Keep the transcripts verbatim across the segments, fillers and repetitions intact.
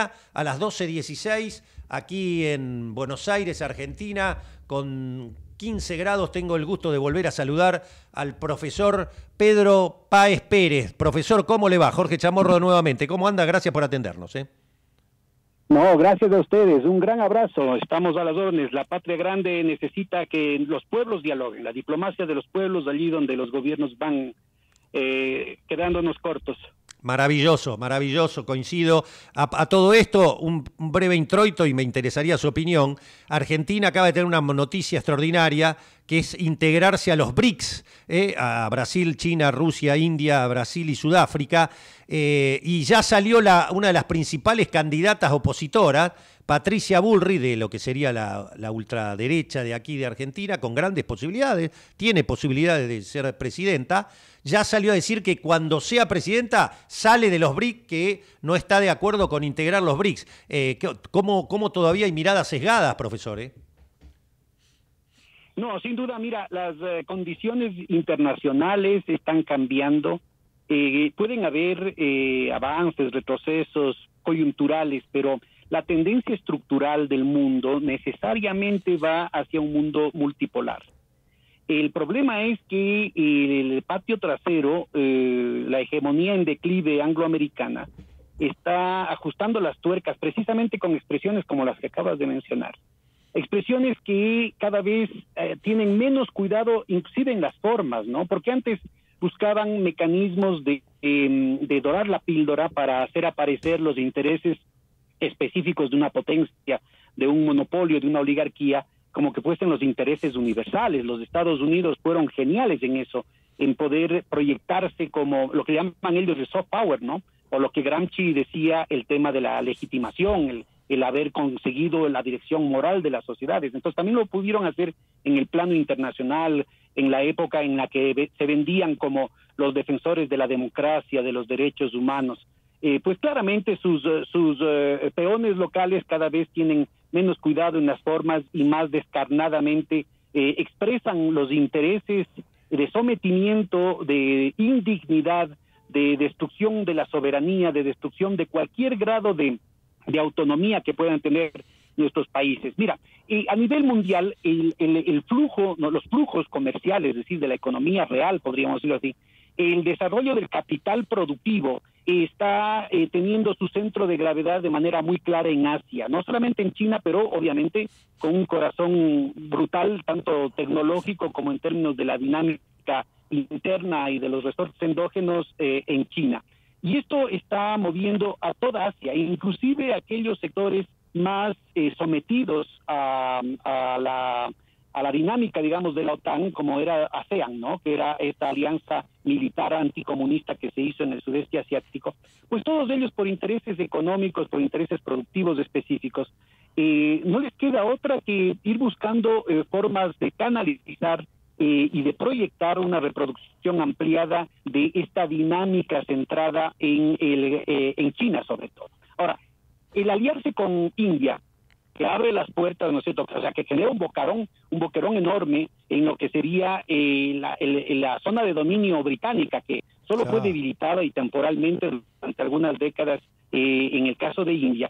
a las doce dieciséis, aquí en Buenos Aires, Argentina, con quince grados. Tengo el gusto de volver a saludar al profesor Pedro Páez Pérez. Profesor, ¿cómo le va? Jorge Chamorro nuevamente. ¿Cómo anda? Gracias por atendernos. ¿eh? No, gracias a ustedes. Un gran abrazo. Estamos a las órdenes. La patria grande necesita que los pueblos dialoguen. La diplomacia de los pueblos, allí donde los gobiernos van eh, quedándonos cortos. Maravilloso, maravilloso, coincido. A, a todo esto, un, un breve introito y me interesaría su opinión. Argentina acaba de tener una noticia extraordinaria, que es integrarse a los BRICS, eh, a Brasil, China, Rusia, India, Brasil y Sudáfrica, eh, y ya salió la, una de las principales candidatas opositoras, Patricia Bullrich, de lo que sería la, la ultraderecha de aquí de Argentina, con grandes posibilidades, tiene posibilidades de ser presidenta, ya salió a decir que cuando sea presidenta sale de los BRICS, que no está de acuerdo con integrar los BRICS. Eh, ¿cómo, ¿Cómo todavía hay miradas sesgadas, profesor? Eh? No, sin duda, mira, las eh, condiciones internacionales están cambiando. Eh, pueden haber eh, avances, retrocesos coyunturales, pero la tendencia estructural del mundo necesariamente va hacia un mundo multipolar. El problema es que el patio trasero, eh, la hegemonía en declive angloamericana, está ajustando las tuercas precisamente con expresiones como las que acabas de mencionar. Expresiones que cada vez eh, tienen menos cuidado, inclusive en las formas, ¿no? Porque antes buscaban mecanismos de, eh, de dorar la píldora para hacer aparecer los intereses específicos de una potencia, de un monopolio, de una oligarquía, como que fuesen los intereses universales. Los Estados Unidos fueron geniales en eso, en poder proyectarse como lo que llaman ellos el soft power, ¿no? O lo que Gramsci decía, el tema de la legitimación, el, el haber conseguido la dirección moral de las sociedades. Entonces también lo pudieron hacer en el plano internacional, en la época en la que se vendían como los defensores de la democracia, de los derechos humanos. Eh, pues claramente sus, sus uh, peones locales cada vez tienen menos cuidado en las formas y más descarnadamente eh, expresan los intereses de sometimiento, de indignidad, de destrucción de la soberanía, de destrucción de cualquier grado de, de autonomía que puedan tener nuestros países. Mira, eh, a nivel mundial, el, el, el flujo, no, los flujos comerciales, es decir, de la economía real, podríamos decirlo así, el desarrollo del capital productivo está eh, teniendo su centro de gravedad de manera muy clara en Asia, no solamente en China, pero obviamente con un corazón brutal, tanto tecnológico como en términos de la dinámica interna y de los resortes endógenos eh, en China. Y esto está moviendo a toda Asia, inclusive a aquellos sectores más eh, sometidos a, a la a la dinámica, digamos, de la OTAN, como era ASEAN, ¿no? Que era esta alianza militar anticomunista que se hizo en el sudeste asiático. Pues todos ellos por intereses económicos, por intereses productivos específicos, eh, no les queda otra que ir buscando eh, formas de canalizar eh, y de proyectar una reproducción ampliada de esta dinámica centrada en, el, eh, en China, sobre todo. Ahora, el aliarse con India, que abre las puertas, ¿no es cierto? O sea, que genera un bocarón, un boquerón enorme en lo que sería eh, la, el, la zona de dominio británica, que solo fue debilitada y temporalmente durante algunas décadas eh, en el caso de India.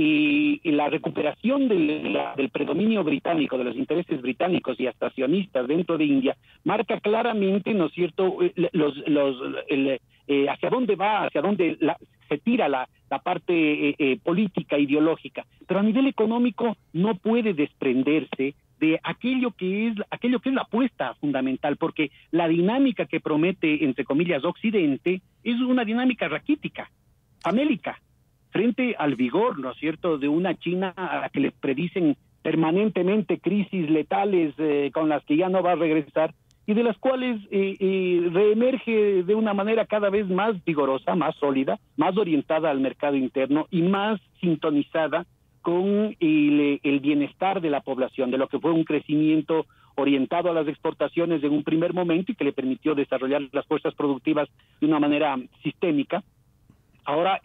Y, y la recuperación del, la, del predominio británico, de los intereses británicos y hasta sionistas dentro de India, marca claramente, ¿no es cierto?, los, los, el, eh, hacia dónde va, hacia dónde la, se tira la, la parte eh, eh, política, ideológica. Pero a nivel económico no puede desprenderse de aquello que es aquello que es la apuesta fundamental, porque la dinámica que promete, entre comillas, Occidente, es una dinámica raquítica, famélica, frente al vigor, ¿no es cierto?, de una China a la que les predicen permanentemente crisis letales eh, con las que ya no va a regresar, y de las cuales eh, eh, reemerge de una manera cada vez más vigorosa, más sólida, más orientada al mercado interno y más sintonizada con el, el bienestar de la población, de lo que fue un crecimiento orientado a las exportaciones en un primer momento y que le permitió desarrollar las fuerzas productivas de una manera sistémica. Ahora, eh,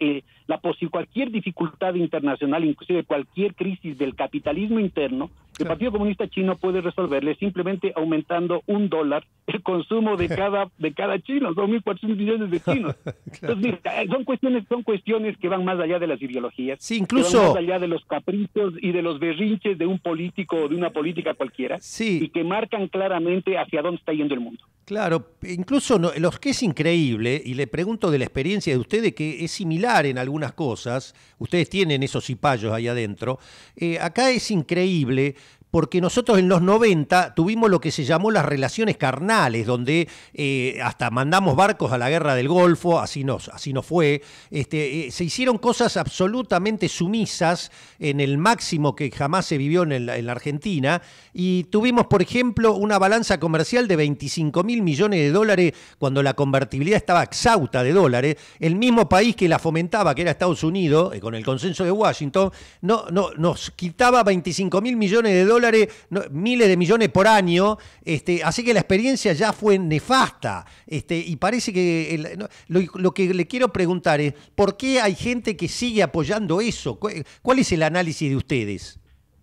la posi- cualquier dificultad internacional, inclusive cualquier crisis del capitalismo interno, el Partido Comunista Chino puede resolverle simplemente aumentando un dólar el consumo de cada de cada chino, dos mil cuatrocientos millones de chinos. Claro. Entonces, mira, son cuestiones son cuestiones que van más allá de las ideologías, sí, incluso que van más allá de los caprichos y de los berrinches de un político o de una política cualquiera, sí, y que marcan claramente hacia dónde está yendo el mundo. Claro, incluso no, los que es increíble, y le pregunto de la experiencia de ustedes, que es similar en algunas cosas, ustedes tienen esos cipayos ahí adentro, eh, acá es increíble porque nosotros en los noventa tuvimos lo que se llamó las relaciones carnales, donde eh, hasta mandamos barcos a la guerra del Golfo, así no, así no fue, este, eh, se hicieron cosas absolutamente sumisas en el máximo que jamás se vivió en, el, en la Argentina, y tuvimos, por ejemplo, una balanza comercial de veinticinco mil millones de dólares cuando la convertibilidad estaba exhausta de dólares. El mismo país que la fomentaba, que era Estados Unidos, eh, con el consenso de Washington, no, no, nos quitaba veinticinco mil millones de dólares Dólares, no, miles de millones por año, este, así que la experiencia ya fue nefasta, este, y parece que el, no, lo, lo que le quiero preguntar es, ¿por qué hay gente que sigue apoyando eso? ¿Cuál es el análisis de ustedes?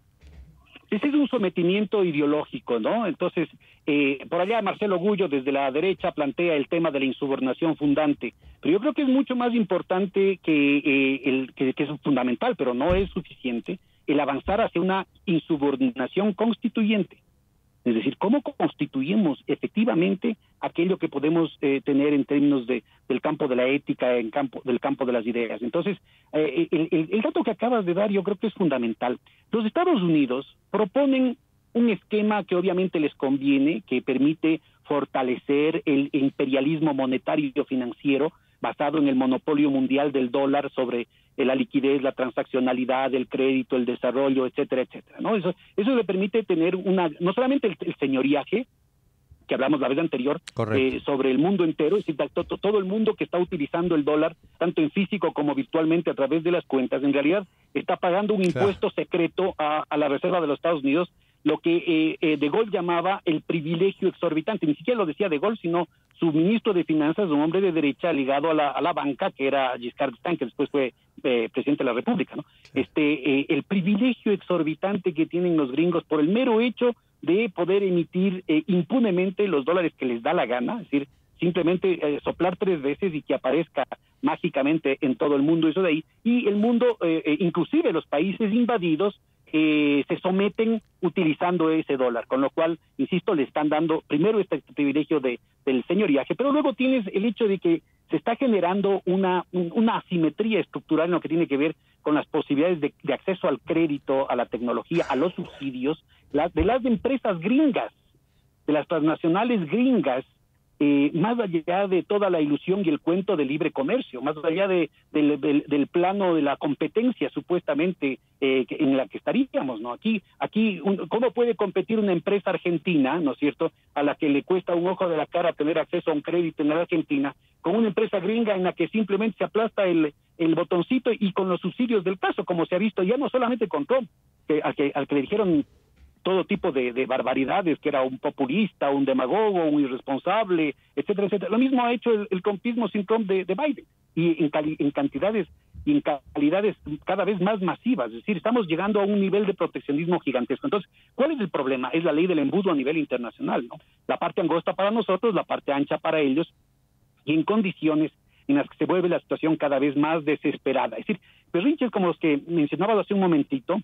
Ese es un sometimiento ideológico, ¿no? Entonces, eh, por allá Marcelo Gullo desde la derecha plantea el tema de la insubordinación fundante, pero yo creo que es mucho más importante que, eh, el, que, que es fundamental, pero no es suficiente, el avanzar hacia una insubordinación constituyente. Es decir, ¿cómo constituimos efectivamente aquello que podemos eh, tener en términos de del campo de la ética, en campo del campo de las ideas? Entonces, eh, el, el, el dato que acabas de dar yo creo que es fundamental. Los Estados Unidos proponen un esquema que obviamente les conviene, que permite fortalecer el imperialismo monetario y financiero basado en el monopolio mundial del dólar sobre la liquidez, la transaccionalidad, el crédito, el desarrollo, etcétera, etcétera, ¿no? Eso, eso le permite tener una, no solamente el, el señoriaje, que hablamos la vez anterior, eh, sobre el mundo entero, es decir, todo, todo el mundo que está utilizando el dólar, tanto en físico como virtualmente a través de las cuentas, en realidad está pagando un impuesto claro. secreto a, a la Reserva de los Estados Unidos, lo que eh, eh, De Gaulle llamaba el privilegio exorbitante. Ni siquiera lo decía De Gaulle, sino su ministro de Finanzas, un hombre de derecha ligado a la, a la banca, que era Giscard d'Estaing, que después fue eh, presidente de la República, ¿no? Sí. Este, eh, el privilegio exorbitante que tienen los gringos por el mero hecho de poder emitir eh, impunemente los dólares que les da la gana, es decir, simplemente eh, soplar tres veces y que aparezca mágicamente en todo el mundo eso de ahí, y el mundo, eh, eh, inclusive los países invadidos, Eh, se someten utilizando ese dólar, con lo cual, insisto, le están dando primero este privilegio de, del señoriaje, pero luego tienes el hecho de que se está generando una, una asimetría estructural en lo que tiene que ver con las posibilidades de, de acceso al crédito, a la tecnología, a los subsidios, las, de las empresas gringas, de las transnacionales gringas, Eh, más allá de toda la ilusión y el cuento del libre comercio, más allá de, del, del, del plano de la competencia supuestamente eh, que, en la que estaríamos, ¿no? Aquí, aquí un, ¿cómo puede competir una empresa argentina, ¿no es cierto?, a la que le cuesta un ojo de la cara tener acceso a un crédito en la Argentina, con una empresa gringa en la que simplemente se aplasta el, el botoncito y con los subsidios del caso, como se ha visto ya no solamente con Trump, que, al, que, al que le dijeron todo tipo de, de barbaridades, que era un populista, un demagogo, un irresponsable, etcétera, etcétera. Lo mismo ha hecho el, el trumpismo sin Trump de, de Biden, y en, cali, en cantidades y en calidades cada vez más masivas. Es decir, estamos llegando a un nivel de proteccionismo gigantesco. Entonces, ¿cuál es el problema? Es la ley del embudo a nivel internacional, ¿no? La parte angosta para nosotros, la parte ancha para ellos, y en condiciones en las que se vuelve la situación cada vez más desesperada. Es decir, berrinches como los que mencionaba hace un momentito,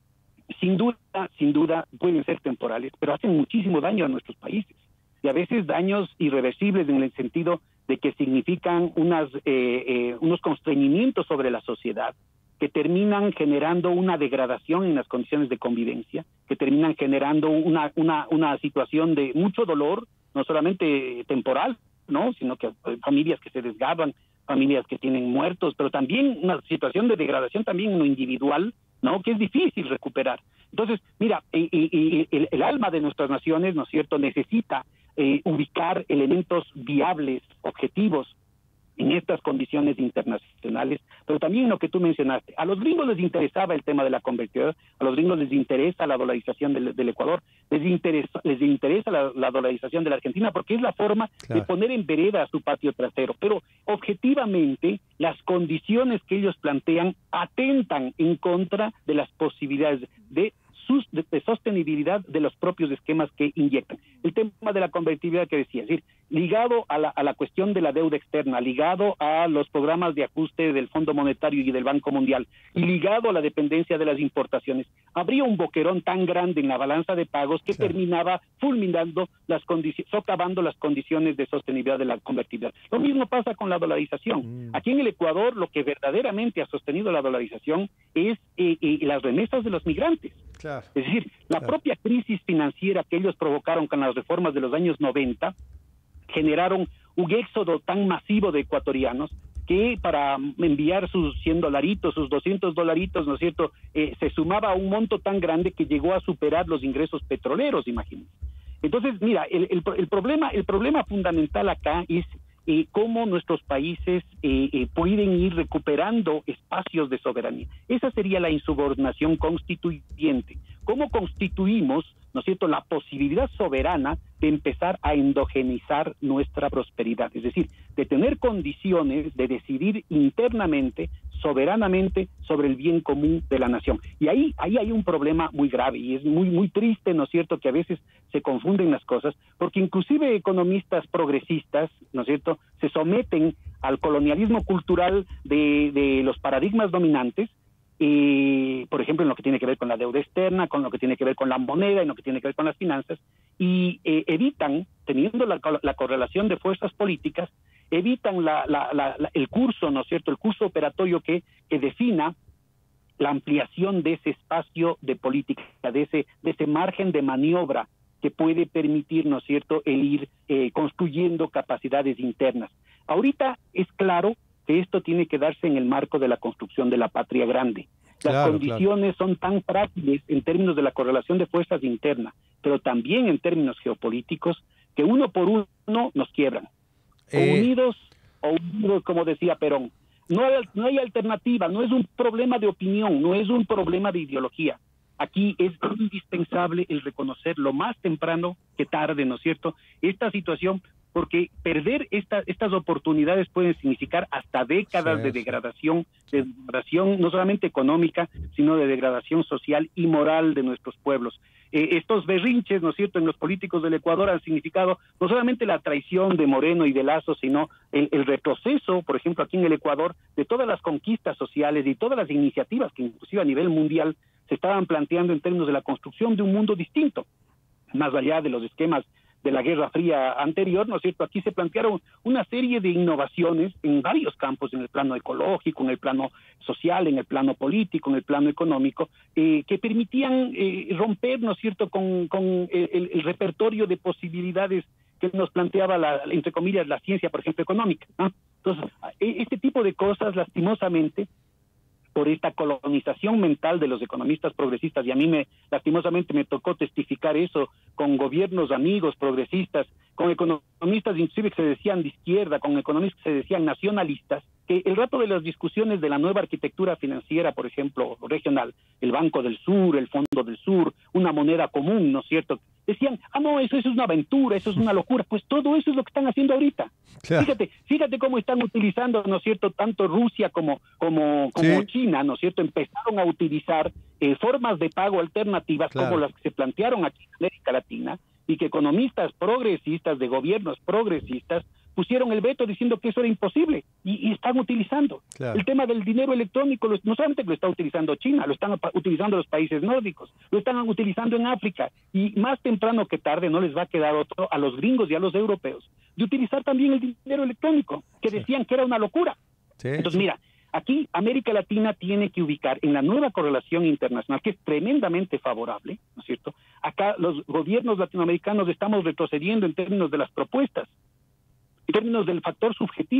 sin duda, sin duda, pueden ser temporales, pero hacen muchísimo daño a nuestros países, y a veces daños irreversibles en el sentido de que significan unas, eh, eh, unos constreñimientos sobre la sociedad, que terminan generando una degradación en las condiciones de convivencia, que terminan generando una, una, una situación de mucho dolor, no solamente temporal, ¿no?, sino que familias que se desgarran, familias que tienen muertos, pero también una situación de degradación también en lo individual, ¿no?, que es difícil recuperar. Entonces, mira, y, y, y el, el alma de nuestras naciones, ¿no es cierto?, necesita eh, ubicar elementos viables, objetivos, en estas condiciones internacionales, pero también lo que tú mencionaste. A los gringos les interesaba el tema de la convertibilidad, a los gringos les interesa la dolarización del, del Ecuador, les interesa, les interesa la, la dolarización de la Argentina, porque es la forma claro. de poner en vereda a su patio trasero. Pero objetivamente, las condiciones que ellos plantean atentan en contra de las posibilidades de de, de sostenibilidad de los propios esquemas que inyectan. El tema de la convertibilidad que decía, es decir, ligado a la, a la cuestión de la deuda externa, ligado a los programas de ajuste del Fondo Monetario y del Banco Mundial, y ligado a la dependencia de las importaciones, habría un boquerón tan grande en la balanza de pagos que claro. terminaba fulminando las condiciones, socavando las condiciones de sostenibilidad de la convertibilidad. Lo mismo pasa con la dolarización. Mm. Aquí en el Ecuador, lo que verdaderamente ha sostenido la dolarización es eh, eh, las remesas de los migrantes. Claro. Es decir, la claro. propia crisis financiera que ellos provocaron con las reformas de los años noventa generaron un éxodo tan masivo de ecuatorianos que para enviar sus cien dolaritos, sus doscientos dolaritos, ¿no es cierto?, eh, se sumaba a un monto tan grande que llegó a superar los ingresos petroleros, imagínense. Entonces, mira, el, el, el, problema, el problema fundamental acá es eh, cómo nuestros países eh, eh, pueden ir recuperando espacios de soberanía. Esa sería la insubordinación constituyente. ¿Cómo constituimos, ¿no es cierto?, la posibilidad soberana de empezar a endogenizar nuestra prosperidad? Es decir, de tener condiciones de decidir internamente, soberanamente, sobre el bien común de la nación. Y ahí, ahí hay un problema muy grave y es muy, muy triste, ¿no es cierto?, que a veces se confunden las cosas, porque inclusive economistas progresistas, ¿no es cierto?, se someten al colonialismo cultural de, de los paradigmas dominantes, eh, por ejemplo, en lo que tiene que ver con la deuda externa, con lo que tiene que ver con la moneda, en lo que tiene que ver con las finanzas, y eh, evitan, teniendo la, la correlación de fuerzas políticas, evitan la, la, la, la, el curso, ¿no es cierto?, el curso operatorio que, que defina la ampliación de ese espacio de política, de ese, de ese margen de maniobra que puede permitir, ¿no es cierto?, el ir eh, construyendo capacidades internas. Ahorita es claro que esto tiene que darse en el marco de la construcción de la patria grande. Las claro, condiciones claro. son tan frágiles en términos de la correlación de fuerzas internas, pero también en términos geopolíticos, que uno por uno nos quiebran. Eh... O unidos, o unidos, como decía Perón. No hay, no hay alternativa, no es un problema de opinión, no es un problema de ideología. Aquí es indispensable el reconocer lo más temprano que tarde, ¿no es cierto?, esta situación, porque perder esta, estas oportunidades pueden significar hasta décadas sí, de degradación, de degradación no solamente económica, sino de degradación social y moral de nuestros pueblos. Eh, estos berrinches, ¿no es cierto?, en los políticos del Ecuador han significado no solamente la traición de Moreno y de Lazo, sino el, el retroceso, por ejemplo, aquí en el Ecuador, de todas las conquistas sociales y todas las iniciativas que inclusive a nivel mundial se estaban planteando en términos de la construcción de un mundo distinto, más allá de los esquemas de la Guerra Fría anterior, ¿no es cierto? Aquí se plantearon una serie de innovaciones en varios campos, en el plano ecológico, en el plano social, en el plano político, en el plano económico, eh, que permitían eh, romper, ¿no es cierto?, con, con el, el repertorio de posibilidades que nos planteaba, la, entre comillas, la ciencia, por ejemplo, económica, ¿no? Entonces, este tipo de cosas, lastimosamente, por esta colonización mental de los economistas progresistas, y a mí me lastimosamente me tocó testificar eso con gobiernos amigos progresistas, con economistas inclusive que se decían de izquierda, con economistas que se decían nacionalistas, que el rato de las discusiones de la nueva arquitectura financiera, por ejemplo, regional, el Banco del Sur, el Fondo del Sur, una moneda común, ¿no es cierto?, decían, ah, no, eso, eso es una aventura, eso es una locura. Pues todo eso es lo que están haciendo ahorita. Claro. Fíjate, fíjate cómo están utilizando, ¿no es cierto?, tanto Rusia como, como, como sí. China, ¿no es cierto?, empezaron a utilizar eh, formas de pago alternativas claro. como las que se plantearon aquí en América Latina, y que economistas progresistas de gobiernos progresistas pusieron el veto diciendo que eso era imposible, y, y están utilizando. Claro. El tema del dinero electrónico, lo, no solamente lo está utilizando China, lo están utilizando los países nórdicos, lo están utilizando en África, y más temprano que tarde no les va a quedar otro a los gringos y a los europeos de utilizar también el dinero electrónico, que decían sí. que era una locura. Sí, Entonces, sí. mira, aquí América Latina tiene que ubicar en la nueva correlación internacional, que es tremendamente favorable, ¿no es cierto? Acá los gobiernos latinoamericanos estamos retrocediendo en términos de las propuestas, en términos del factor subjetivo.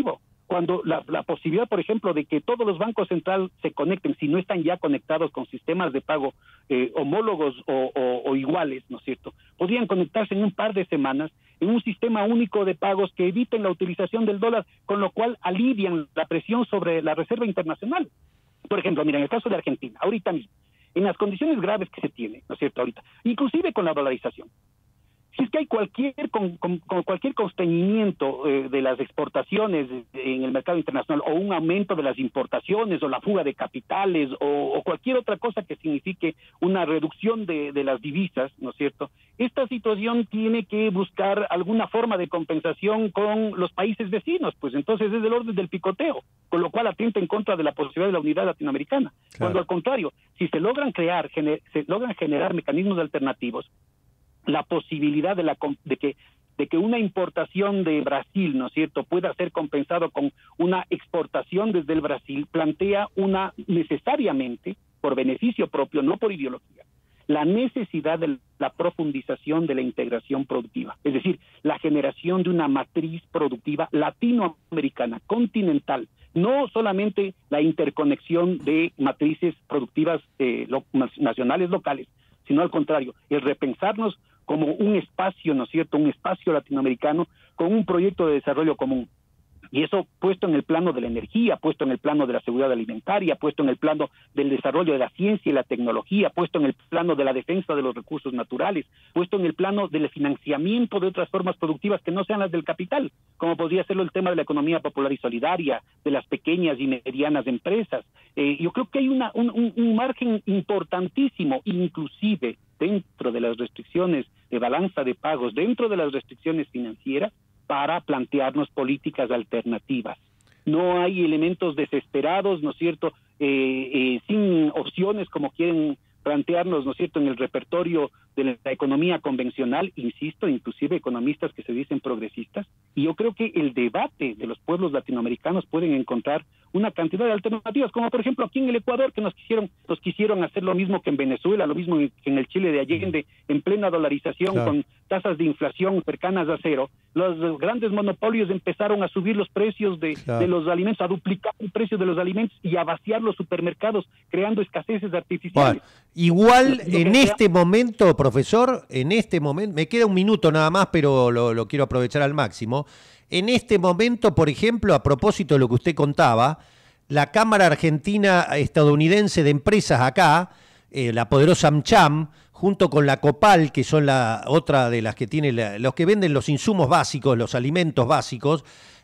cuando la, la posibilidad, por ejemplo, de que todos los bancos centrales se conecten, si no están ya conectados con sistemas de pago eh, homólogos o, o, o iguales, ¿no es cierto?, podrían conectarse en un par de semanas en un sistema único de pagos que eviten la utilización del dólar, con lo cual alivian la presión sobre la Reserva Internacional. Por ejemplo, mira, en el caso de Argentina, ahorita mismo, en las condiciones graves que se tiene, ¿no es cierto?, ahorita, inclusive con la dolarización, si es que hay cualquier con, con, con cualquier constreñimiento eh, de las exportaciones en el mercado internacional, o un aumento de las importaciones, o la fuga de capitales, o, o cualquier otra cosa que signifique una reducción de, de las divisas, ¿no es cierto?, esta situación tiene que buscar alguna forma de compensación con los países vecinos, pues entonces es del orden del picoteo, con lo cual atenta en contra de la posibilidad de la unidad latinoamericana. Claro. Cuando al contrario, si se logran crear, gener, se logran generar mecanismos alternativos, la posibilidad de, la, de, que, de que una importación de Brasil, ¿no es cierto?, pueda ser compensado con una exportación desde el Brasil, plantea una necesariamente, por beneficio propio, no por ideología, la necesidad de la profundización de la integración productiva, es decir, la generación de una matriz productiva latinoamericana, continental, no solamente la interconexión de matrices productivas eh, lo, nacionales, locales, sino al contrario, el repensarnos como un espacio, ¿no es cierto?, un espacio latinoamericano con un proyecto de desarrollo común. Y eso puesto en el plano de la energía, puesto en el plano de la seguridad alimentaria, puesto en el plano del desarrollo de la ciencia y la tecnología, puesto en el plano de la defensa de los recursos naturales, puesto en el plano del financiamiento de otras formas productivas que no sean las del capital, como podría serlo el tema de la economía popular y solidaria, de las pequeñas y medianas empresas. Eh, yo creo que hay una, un, un, un margen importantísimo, inclusive dentro de las restricciones de balanza de pagos, dentro de las restricciones financieras, para plantearnos políticas alternativas. No hay elementos desesperados, ¿no es cierto?, eh, eh, sin opciones como quieren plantearnos, ¿no es cierto?, en el repertorio de la economía convencional, insisto, inclusive economistas que se dicen progresistas, y yo creo que el debate de los pueblos latinoamericanos pueden encontrar una cantidad de alternativas, como por ejemplo aquí en el Ecuador, que nos quisieron nos quisieron hacer lo mismo que en Venezuela, lo mismo que en el Chile de Allende, en plena dolarización, claro, con tasas de inflación cercanas a cero. Los grandes monopolios empezaron a subir los precios de, claro, de los alimentos, a duplicar el precio de los alimentos y a vaciar los supermercados, creando escaseces artificiales. Bueno, igual en este momento, profesor, en este momento, me queda un minuto nada más, pero lo, lo quiero aprovechar al máximo. En este momento, por ejemplo, a propósito de lo que usted contaba, la Cámara Argentina Estadounidense de Empresas acá, eh, la poderosa AmCham, junto con la COPAL, que son la otra de las que tiene la, los que venden los insumos básicos, los alimentos básicos,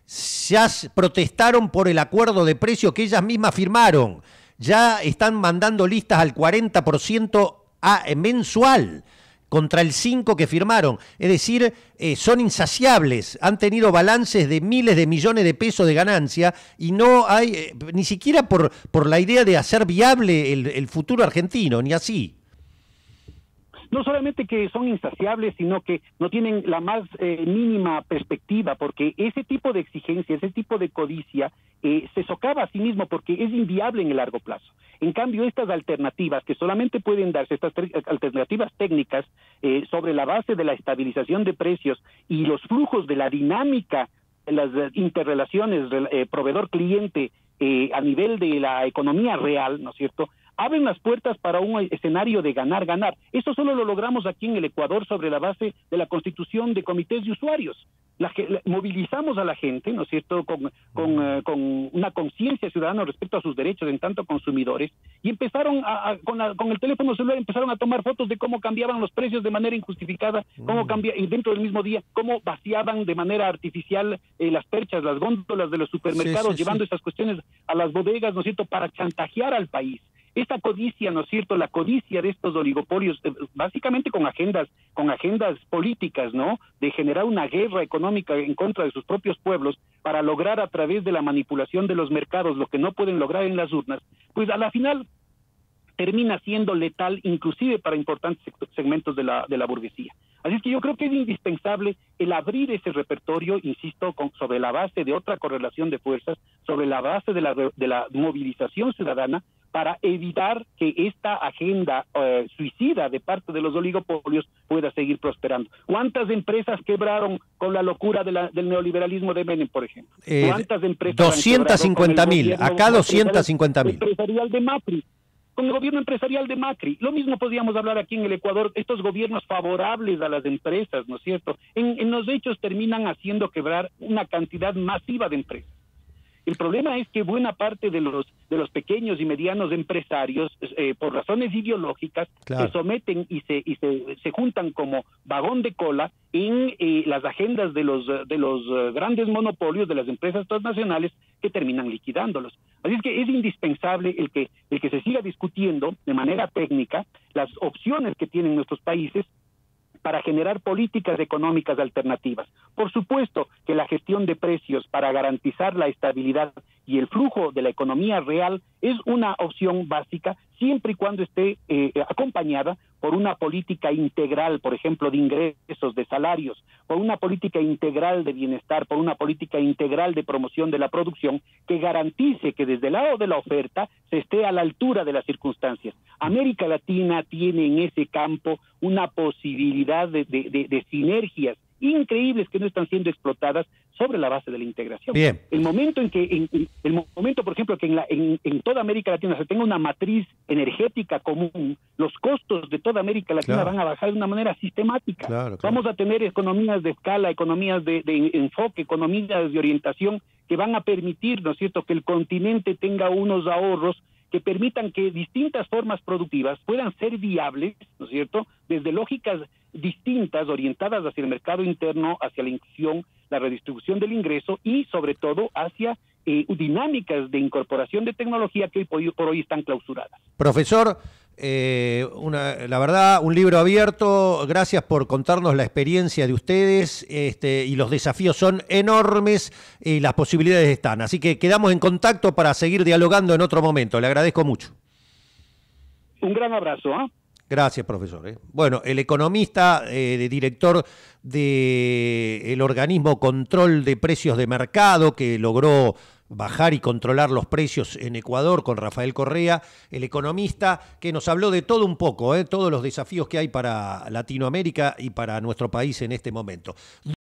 ya protestaron por el acuerdo de precio que ellas mismas firmaron. Ya están mandando listas al cuarenta por ciento a, mensual, contra el cinco por ciento que firmaron. Es decir, eh, son insaciables, han tenido balances de miles de millones de pesos de ganancia y no hay, eh, ni siquiera por, por la idea de hacer viable el, el futuro argentino, ni así. No solamente que son insaciables, sino que no tienen la más eh, mínima perspectiva, porque ese tipo de exigencia, ese tipo de codicia, eh, se socava a sí mismo porque es inviable en el largo plazo. En cambio, estas alternativas que solamente pueden darse, estas alternativas técnicas eh, sobre la base de la estabilización de precios y los flujos de la dinámica de las interrelaciones eh, proveedor-cliente eh, a nivel de la economía real, ¿no es cierto?, abren las puertas para un escenario de ganar-ganar. Eso solo lo logramos aquí en el Ecuador sobre la base de la constitución de comités de usuarios. La, la, movilizamos a la gente, ¿no es cierto?, con, con, uh, con una conciencia ciudadana respecto a sus derechos en tanto consumidores, y empezaron a, a, con, la, con el teléfono celular empezaron a tomar fotos de cómo cambiaban los precios de manera injustificada, cómo cambia, y dentro del mismo día, cómo vaciaban de manera artificial eh, las perchas, las góndolas de los supermercados, sí, sí, llevando sí. esas cuestiones a las bodegas, ¿no es cierto?, para chantajear al país. Esta codicia, ¿no es cierto?, la codicia de estos oligopolios, eh, básicamente con agendas, con agendas políticas, ¿no?, de generar una guerra económica en contra de sus propios pueblos para lograr a través de la manipulación de los mercados lo que no pueden lograr en las urnas, pues a la final termina siendo letal inclusive para importantes segmentos de la, de la burguesía. Así es que yo creo que es indispensable el abrir ese repertorio, insisto, con, sobre la base de otra correlación de fuerzas, sobre la base de la, de la movilización ciudadana, para evitar que esta agenda eh, suicida de parte de los oligopolios pueda seguir prosperando. ¿Cuántas empresas quebraron con la locura de la, del neoliberalismo de Menem, por ejemplo? Eh, ¿Cuántas empresas doscientas cincuenta mil, acá doscientas cincuenta mil. Empresarial de Macri. Con el gobierno empresarial de Macri. Lo mismo podríamos hablar aquí en el Ecuador, estos gobiernos favorables a las empresas, ¿no es cierto? En, en los hechos terminan haciendo quebrar una cantidad masiva de empresas. El problema es que buena parte de los de los pequeños y medianos empresarios, eh, por razones ideológicas, claro, se someten y se y se, se juntan como vagón de cola en eh, las agendas de los de los uh, grandes monopolios de las empresas transnacionales que terminan liquidándolos. Así es que es indispensable el que el que se siga discutiendo de manera técnica las opciones que tienen nuestros países para generar políticas económicas alternativas. Por supuesto que la gestión de precios para garantizar la estabilidad y el flujo de la economía real es una opción básica, siempre y cuando esté eh, acompañada por una política integral, por ejemplo, de ingresos, de salarios, por una política integral de bienestar, por una política integral de promoción de la producción que garantice que desde el lado de la oferta se esté a la altura de las circunstancias. América Latina tiene en ese campo una posibilidad de, de, de, de sinergias increíbles que no están siendo explotadas sobre la base de la integración. Bien. El momento en que, en, en, el momento, por ejemplo, que en, la, en, en toda América Latina se tenga una matriz energética común, los costos de toda América Latina claro. van a bajar de una manera sistemática. Claro, claro. Vamos a tener economías de escala, economías de, de enfoque, economías de orientación que van a permitir, ¿no es cierto?, que el continente tenga unos ahorros que permitan que distintas formas productivas puedan ser viables, ¿no es cierto?, desde lógicas distintas, orientadas hacia el mercado interno, hacia la inclusión, la redistribución del ingreso y, sobre todo, hacia eh, dinámicas de incorporación de tecnología que hoy por hoy están clausuradas. Profesor, eh, una, la verdad, un libro abierto. Gracias por contarnos la experiencia de ustedes este, y los desafíos son enormes y las posibilidades están. Así que quedamos en contacto para seguir dialogando en otro momento. Le agradezco mucho. Un gran abrazo, ¿eh? Gracias, profesor. ¿eh? Bueno, el economista, eh, director del organismo Control de Precios de Mercado, que logró bajar y controlar los precios en Ecuador con Rafael Correa, el economista que nos habló de todo un poco, ¿eh? todos los desafíos que hay para Latinoamérica y para nuestro país en este momento.